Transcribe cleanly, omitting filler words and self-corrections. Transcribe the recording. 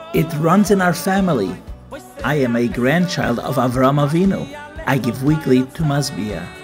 It runs in our family. I am a grandchild of Avraham Avinu. I give weekly to Masbia.